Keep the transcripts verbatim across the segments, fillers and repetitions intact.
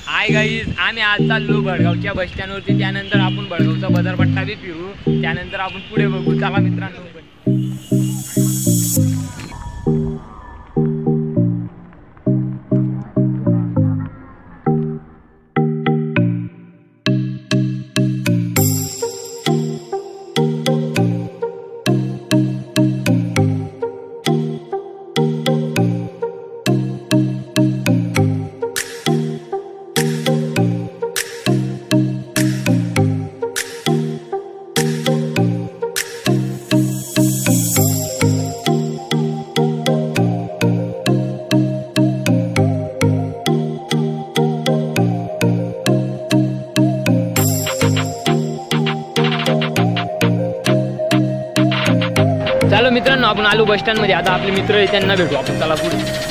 Hi guys, आम्ही आज चाललो भडगावच्या बस स्टँडवरती. त्यानंतर आपण भडगावचा बाजारपट्टा बी फिरू. त्यानंतर आपण पुढे बघू. चला मित्रांनो. चलो मित्रांनो, आपण आलो बस स्टँड मध्ये. आता आपले मित्र आहे त्यांना भेटू आपण. चला पुढे.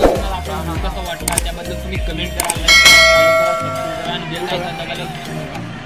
कमेंट करा, लाईक करा, सबस्क्राइब करा आणि बेल आयकॉन दाबायला विसरू नका.